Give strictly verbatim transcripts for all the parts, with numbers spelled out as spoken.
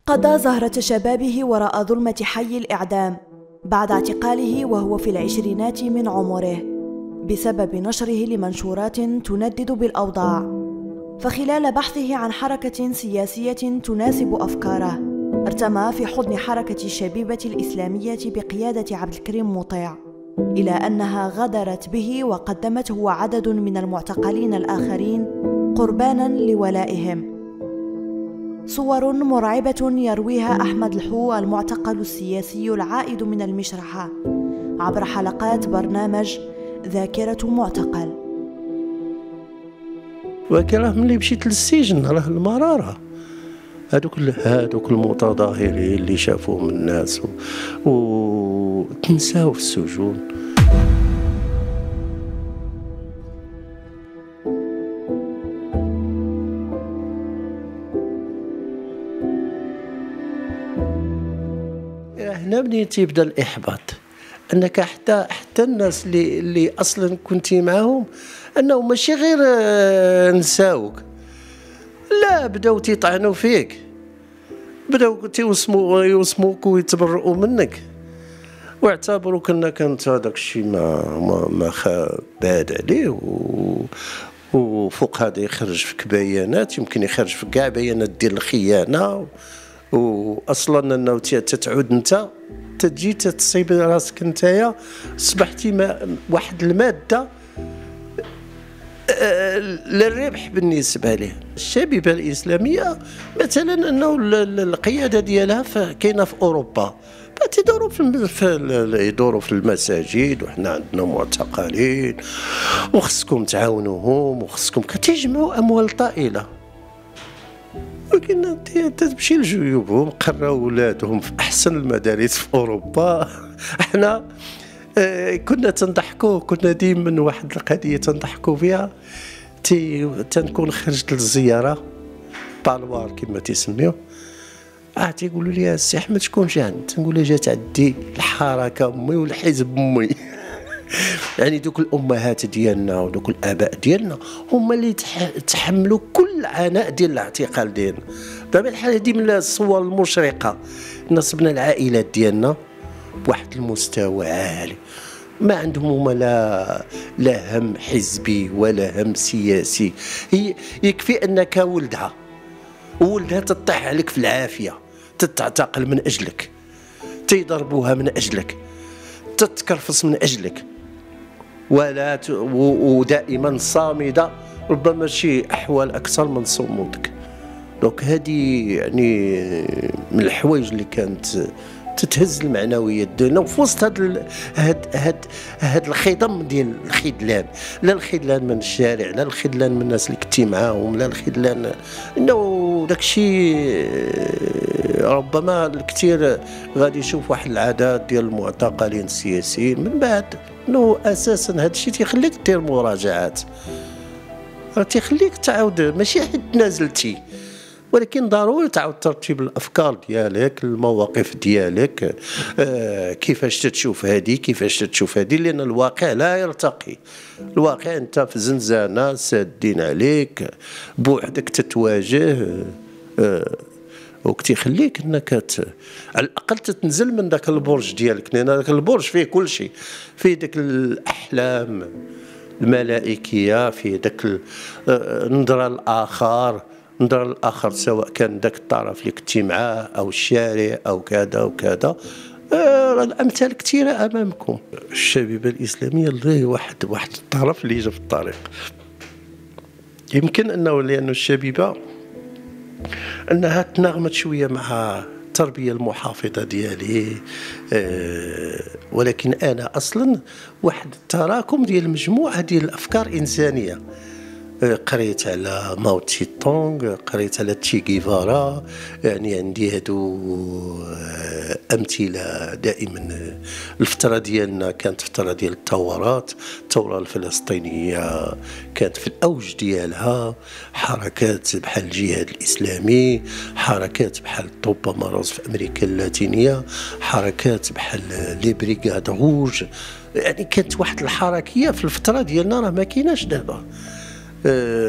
قضى زهرة شبابه وراء ظلمة حي الإعدام بعد اعتقاله وهو في العشرينات من عمره بسبب نشره لمنشورات تندد بالأوضاع. فخلال بحثه عن حركة سياسية تناسب أفكاره ارتمى في حضن حركة الشبيبة الإسلامية بقيادة عبد الكريم مطيع، إلى أنها غدرت به وقدمته وعدد من المعتقلين الآخرين قرباناً لولائهم. صور مرعبة يرويها أحمد الحو المعتقل السياسي العائد من المشرحة عبر حلقات برنامج ذاكرة معتقل. ولكن راه ملي مشيت للسجن راه المرارة، هادوك هادوك المتظاهرين اللي شافوهم الناس وتنساو في السجون. هنا منين تيبدا الإحباط، انك حتى حتى الناس اللي اللي اصلا كنتي معاهم انهم ماشي غير نساوك، لا بداو تيطعنوا فيك، بداو تيوسموا يوسموك ويتبرؤوا منك واعتبروك انك انت داك الشيء ما ما, ما باد عليه و وفوق هذا يخرج فيك بيانات، يمكن يخرج فيك كاع بيانات ديال الخيانه، واصلا انه تتعود انت تجي تصيب راسك نتايا صبحتي ما واحد الماده للربح بالنسبه ليه. الشبيبه الاسلاميه مثلا انه القياده ديالها كاينه في اوروبا، تيدوروا في يدوروا في المساجد وحنا عندنا معتقلين وخصكم تعاونوهم وخصكم كتجمعوا اموال طائله، ولكن تمشي لجيوبهم قراو ولادهم في احسن المدارس في اوروبا. احنا اه كنا تنضحكوا، كنا ديما واحد القضيه تنضحكوا فيها، تي تنكون خرجت للزياره بالوار كما تيسميوه، اه تيقولوا لي السي احمد شكون جا؟ تنقول له جات عندي الحركه امي والحزب امي. يعني دوك الامهات ديالنا ودوك الاباء ديالنا هما اللي تحملوا كل عناء ديال الاعتقال ديالنا. دابا الحاله هذه من الصور المشرقه، نصبنا العائلات ديالنا بواحد المستوى عالي، ما عندهم هما لا لا هم حزبي ولا هم سياسي، هي يكفي انك ولدها وولدها تطيح عليك في العافيه، تتعتقل من اجلك، تيضربوها من اجلك، تتكرفص من اجلك، ولا ت... و... ودائما صامده، ربما شي احوال اكثر من صمودك. دونك هذه يعني من الحوايج اللي كانت تتهز المعنويات ديالنا، وفي وسط هاد هاد هاد هاد الخضم ديال الخذلان، لا الخذلان من الشارع، لا الخذلان من الناس اللي كنتي معاهم، لا الخذلان انه داكشي ربما الكثير غادي يشوف واحد العدد ديال المعتقلين السياسيين من بعد انه اساسا هذا الشيء تيخليك دير مراجعات، تيخليك تعاود ماشي حيت نازلتي، ولكن ضروري تعاود ترتيب الافكار ديالك، المواقف ديالك، آه كيفاش تتشوف هذه كيفاش تتشوف هذه، لان الواقع لا يرتقي، الواقع انت في زنزانه سادين عليك بوحدك تتواجه، آه وكتيخليك انك ت... على الاقل تتنزل من ذاك البرج ديالك، لان ذاك البرج فيه كل شيء، فيه داك الاحلام الملائكيه، فيه داك النظره الاخر، نظر الاخر سواء كان ذاك الطرف اللي كنتي معاه او الشارع او كذا وكذا. آه الامثال كثيره امامكم. الشبيبه الاسلاميه اللي واحد واحد الطرف اللي جا في الطريق، يمكن انه لانه الشبيبه انها تناغمت شويه مع التربيه المحافظه ديالي، آه ولكن انا اصلا واحد التراكم ديال مجموعه ديال الافكار الانسانيه. قريت على ماو تسي تونغ، قريت على تشي غيفارا، يعني عندي هادو امثله دائما. الفتره ديالنا كانت فتره ديال الثورات، الثوره الفلسطينيه كانت في الاوج ديالها، حركات بحال الجهاد الاسلامي، حركات بحال طوبا ماروز في امريكا اللاتينيه، حركات بحال لي بريغاد روج، يعني كانت واحد الحركيه في الفتره ديالنا راه ما كايناش دابا.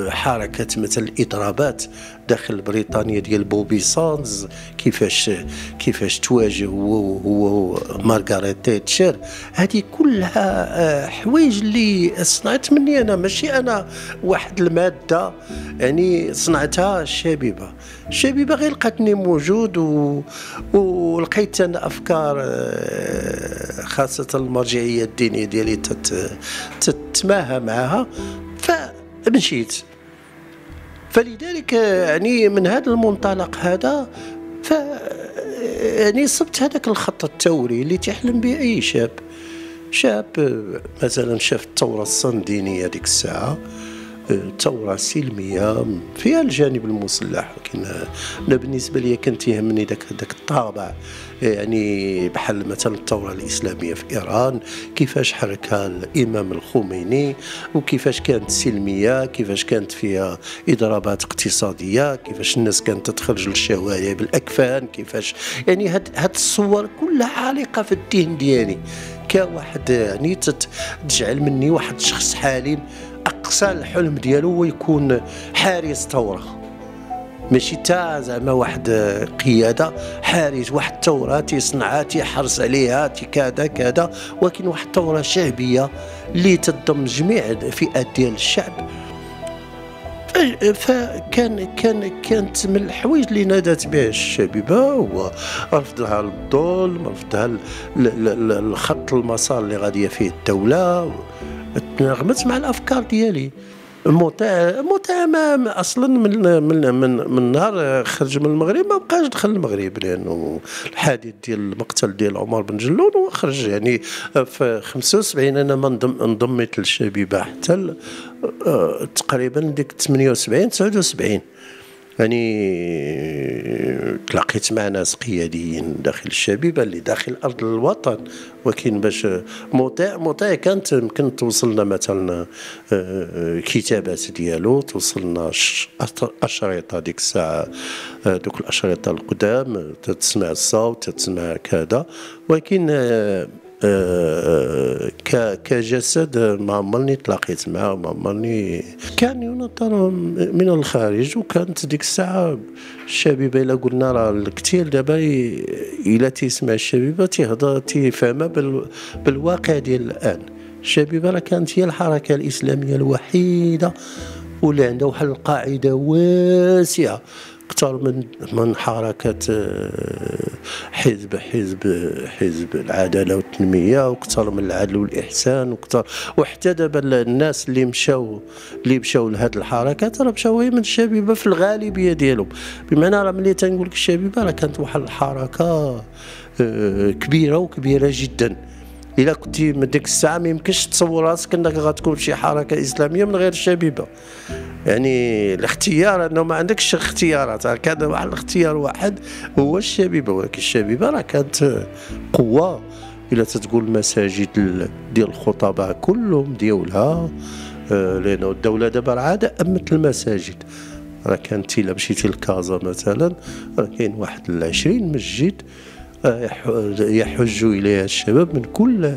حركه مثلا الاضرابات داخل بريطانيا ديال بوبي سانز، كيفاش كيفاش تواجه هو هو مارغريت تاتشر. هذه كلها حوايج اللي صنعت مني انا، ماشي انا واحد الماده يعني صنعتها الشبيبه. الشبيبه غير لقاتني موجود و... ولقيت انا افكار خاصه المرجعيه الدينيه ديالي تت... تتماهى معها، فمشيت. فلذلك يعني من هذا المنطلق هذا ف يعني صبت هذاك الخط الثوري اللي تحلم به اي شاب. شاب مثلا شاف الثوره الصندينيه ديك الساعه، ثوره سلميه فيها الجانب المسلح، ولكن انا بالنسبه لي كنت يهمني داك داك الطابع، يعني بحال مثلا الثوره الاسلاميه في ايران كيفاش حركها الامام الخميني، وكيفاش كانت سلميه، كيفاش كانت فيها اضرابات اقتصاديه، كيفاش الناس كانت تخرج للشوارع بالاكفان، كيفاش يعني هاد هاد الصور كلها عالقه في الذهن ديالي كواحد، يعني تجعل مني واحد الشخص حالم اقصى الحلم ديالو هو يكون حارس ثوره، ماشي تا زعما واحد قياده، حارس واحد الثوره تيصنعها تيحرص عليها تي كذا كذا، ولكن واحد الثوره شعبيه اللي تضم جميع الفئات ديال الشعب. فكان كان كانت من الحوايج اللي نادت بها الشبيبه هو رفضها للظلم، رفضها الخط المسار اللي غاديه فيه الدوله، تناغمت مع الافكار ديالي. مطاع مطاع ما اصلا من من من من نهار خرج من المغرب ما بقاش دخل المغرب، لانه الحادث ديال المقتل ديال عمر بن جلون وخرج. يعني في خمسة وسبعين انا ما انضميت للشبيبه حتى تقريبا ديك ثمانية وسبعين تسعة وسبعين، يعني تلاقيت مع ناس قياديين داخل الشبيبه اللي داخل ارض الوطن، ولكن باش مطيع مطيع كانت يمكن توصلنا مثلا كتابات ديالو، توصلنا اشرطه ديك الساعه، دوك الاشرطه القدام تسمع الصوت تسمع كذا، ولكن كجسد ما عمرني تلاقيت معه، ما عمرني كان ينظر من الخارج. وكانت ديك الساعه الشبيبه الا قلنا راه الكثير دابا الا تيسمع الشبيبه تيهضر تيفهمها بالواقع ديال الان. الشبيبه راه كانت هي الحركه الاسلاميه الوحيده واللي عندها واحد القاعده واسعه اكثر من من حركه حزب حزب حزب العداله والتنميه، واكثر من العدل والاحسان، واكثر وحتى دابا الناس اللي مشاو اللي مشاو لهذه الحركات راه مشاو من الشبيبه في الغالبيه ديالهم. بمعنى راه ملي تنقول لك الشبيبه راه كانت واحد الحركه كبيره وكبيره جدا. الا كنتي من ديك الساعه ما يمكنش تصور راسك انك غتكون شي حركه اسلاميه من غير الشبيبه. يعني الاختيار انه ما عندكش اختيارات، كان واحد الاختيار واحد هو الشبيبه، ولكن الشبيبه راه كانت قوه. الا تتقول المساجد ديال الخطباء كلهم ديولها، لانه الدوله دابا عاد امت المساجد. راه كانت الا مشيتي لكازا مثلا راه كاين واحد العشرين مسجد يحج اليها الشباب من كل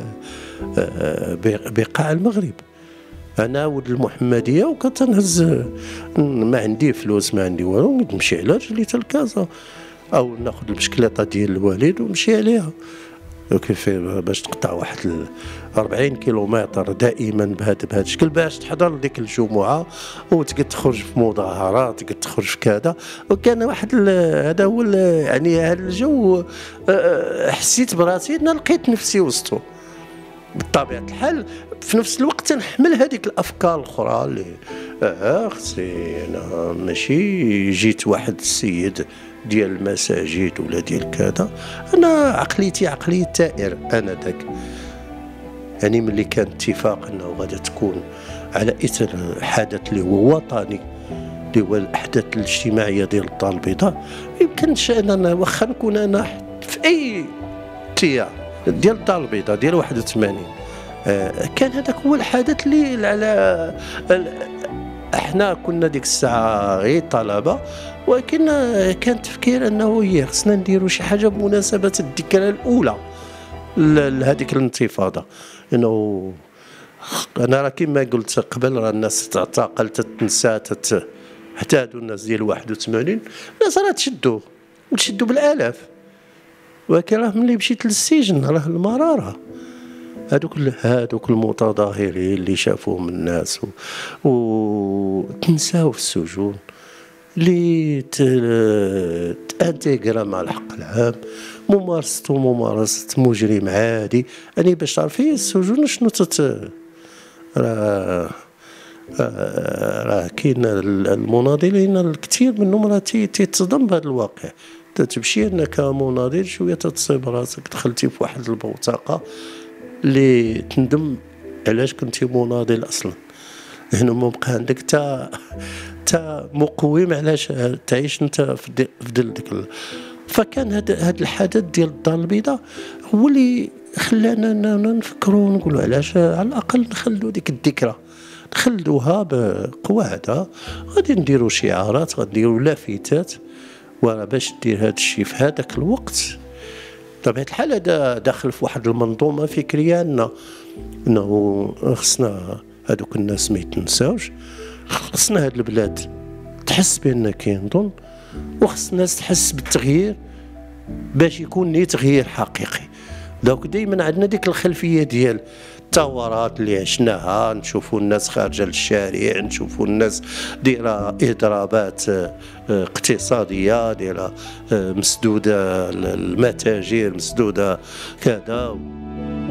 بقاع المغرب. انا ولد المحمديه وكتنهز ما عندي فلوس ما عندي والو، نمشي على رجلي حتى لكازا او ناخذ المشكلطه ديال الوالد ونمشي عليها. كيف باش تقطع واحد أربعين كيلومتر دائما بهذا بهذا الشكل باش تحضر ديك الجمعه وتقد تخرج في مظاهرات تقد تخرج في كذا. وكان واحد هذا هو يعني هذا الجو حسيت براسي انا لقيت نفسي وسطو بطبيعه الحال. في نفس الوقت نحمل هذيك الافكار الاخرى اللي اه خصي انا ماشي جيت واحد السيد ديال المساجد ولا ديال كذا، انا عقليتي عقليه تائر انا داك. يعني ملي كان اتفاق انه غادي تكون على اثر حدث اللي هو وطني اللي هو الاحداث الاجتماعيه ديال الدار البيضاء، يمكنش اننا واخا نكون انا في اي تيار ديال الدار البيضاء ديال واحد وثمانين آه كان هذاك هو الحدث اللي على احنا كنا ديك الساعه غير طلبه، ولكن كان تفكير انه هي خصنا نديروا شي حاجه بمناسبه الذكرى الاولى لهذيك الانتفاضه، انه انا راه كيما قلت قبل، راه الناس تعتقل تتنسى تت حتى هادو الناس ديال واحد وثمانين الناس راه تشدوا وتشدوا بالالاف، ولكن راه ملي مشيت للسجن راه المراره. هادوك هادوك المتظاهرين اللي شافوهم الناس و... و... تنساو في السجون، اللي تانتيغرا مع الحق العام، ممارسته ممارسة مجرم عادي. يعني باش تعرفي السجون شنو تت راه راه كاين المناضلين الكثير منهم راه تيتصدم بهذا الواقع. تمشي انك مناضل شويه تتصيب راسك دخلتي في واحد البوتقه اللي تندم علاش كنتي مناضل اصلا. هنا ما بقى عندك تا تا مقوم علاش تعيش انت في ديك. فكان هذا هذا الحدث ديال الدار البيضاء هو اللي خلانا نفكروا ونقولوا علاش على الاقل نخلوا ديك الذكرى، نخلوها بقواعدها. غادي نديروا شعارات، غادي نديروا لافتات، وراه باش دير هذا الشيء في هذاك الوقت بطبيعة الحال هذا داخل في واحد المنظومه فكريه انه انه خصنا هذوك الناس ما يتنساوش، خصنا هاد البلاد تحس بان كاين ظلم، وخص الناس تحس بالتغيير باش يكون تغيير حقيقي. دونك دائما عندنا ديك الخلفيه ديال الثورات اللي عشناها، نشوفوا الناس خارجه للشارع، نشوفوا الناس دايره اضرابات اقتصاديه، دايره مسدوده المتاجر، مسدوده كذا.